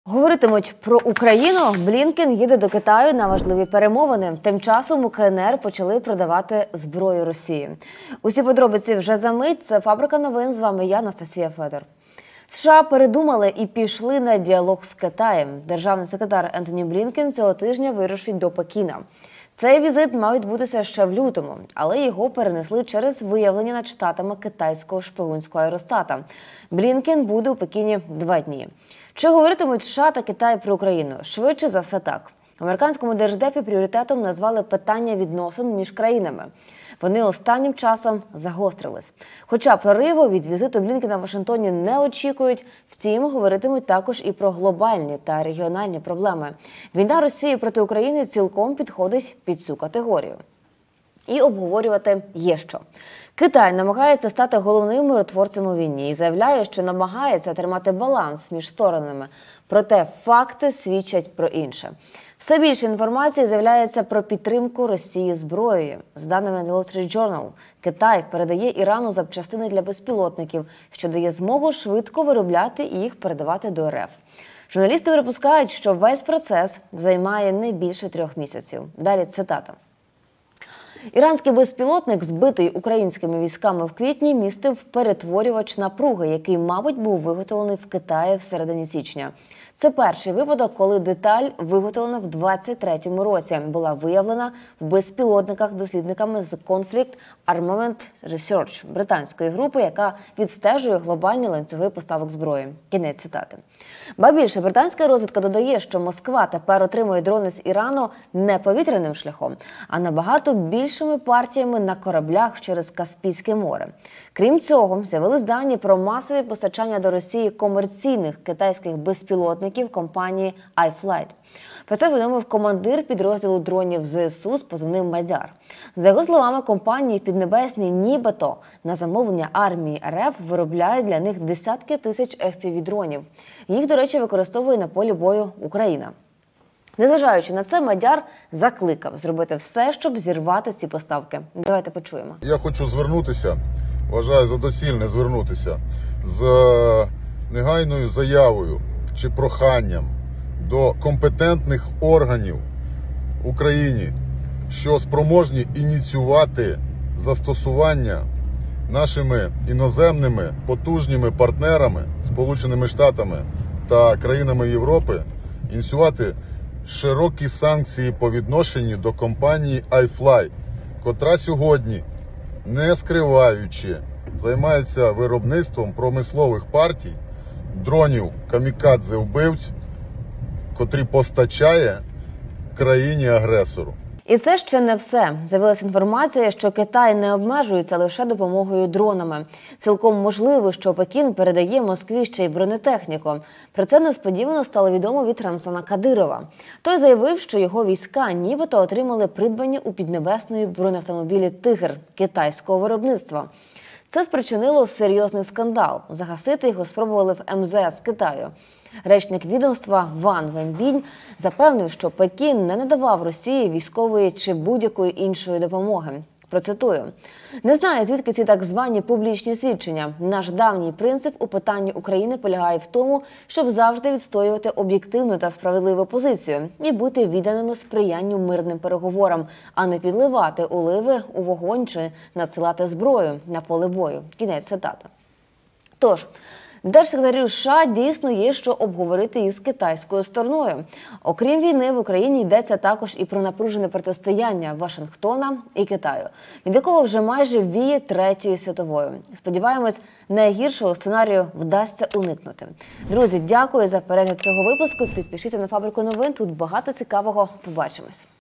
Говоритимуть про Україну. Блінкен їде до Китаю на важливі перемовини. Тим часом у КНР почали продавати зброю Росії. Усі подробиці вже за мить. Це «Фабрика новин». З вами я, Анастасія Федор. США передумали і пішли на діалог з Китаєм. Державний секретар Ентоні Блінкен цього тижня вирушить до Пекіна. Цей візит мав відбутися ще в лютому, але його перенесли через виявлення над Штатами китайського шпигунського аеростата. Блінкен буде у Пекіні 2 дні. Чи говоритимуть США та Китай про Україну? Швидше за все так. В американському держдепі пріоритетом назвали питання відносин між країнами. Вони останнім часом загострились. Хоча прориву від візиту Блінкена в Вашингтоні не очікують, втім, говоритимуть також і про глобальні та регіональні проблеми. Війна Росії проти України цілком підходить під цю категорію. І обговорювати є що. Китай намагається стати головним миротворцем у війні і заявляє, що намагається тримати баланс між сторонами. Проте факти свідчать про інше. Все більше інформації з'являється про підтримку Росії зброєю. За даними The Wall Street Journal, Китай передає Ірану запчастини для безпілотників, що дає змогу швидко виробляти і їх передавати до РФ. Журналісти припускають, що весь процес займає не більше 3 місяців. Далі цитата. Іранський безпілотник, збитий українськими військами в квітні, містив перетворювач напруги, який, мабуть, був виготовлений в Китаї всередині січня. Це перший випадок, коли деталь, виготовлена в 2023 році, була виявлена в безпілотниках дослідниками з Conflict Armament Research британської групи, яка відстежує глобальні ланцюги поставок зброї. Кінець цитати. Ба більше, британська розвідка додає, що Москва тепер отримує дрони з Ірану не повітряним шляхом, а набагато більшими партіями на кораблях через Каспійське море. Крім цього, з'явились дані про масові постачання до Росії комерційних китайських безпілотників компанії iFlight. Про це повідомив командир підрозділу дронів ЗСУ з позивним «Мадяр». За його словами, компанії піднебесні нібито на замовлення армії РФ виробляють для них десятки тисяч FPV-дронів. Їх, до речі, використовує на полі бою Україна. Незважаючи на це, Мадяр закликав зробити все, щоб зірвати ці поставки. Давайте почуємо. Я хочу звернутися, вважаю за доцільне звернутися з негайною заявою чи проханням до компетентних органів в Україні, що спроможні ініціювати застосування нашими іноземними потужними партнерами, Сполученими Штатами та країнами Європи, ініціювати широкі санкції по відношенню до компанії iFly, котра сьогодні, не скриваючи, займається виробництвом промислових партій, дронів камікадзе-вбивць, котрі постачає країні-агресору. І це ще не все. З'явилася інформація, що Китай не обмежується лише допомогою дронами. Цілком можливо, що Пекін передає Москві ще й бронетехніку. Про це несподівано стало відомо від Рамзана Кадирова. Той заявив, що його війська нібито отримали придбані у Піднебесної бронеавтомобілі «Тигр» китайського виробництва. Це спричинило серйозний скандал. Загасити його спробували в МЗС Китаю. Речник відомства Ван Венбінь запевнив, що Пекін не надавав Росії військової чи будь-якої іншої допомоги. Процитую. «Не знаю, звідки ці так звані публічні свідчення. Наш давній принцип у питанні України полягає в тому, щоб завжди відстоювати об'єктивну та справедливу позицію і бути відданими сприянню мирним переговорам, а не підливати оливи у вогонь чи надсилати зброю на поле бою». Кінець цитати. Тож, держсекретарю США дійсно є що обговорити із китайською стороною. Окрім війни, в Україні йдеться також і про напружене протистояння Вашингтона і Китаю, від якого вже майже віє Третьою світовою. Сподіваємось, найгіршого сценарію вдасться уникнути. Друзі, дякую за перегляд цього випуску. Підпишіться на «Фабрику новин», тут багато цікавого. Побачимось.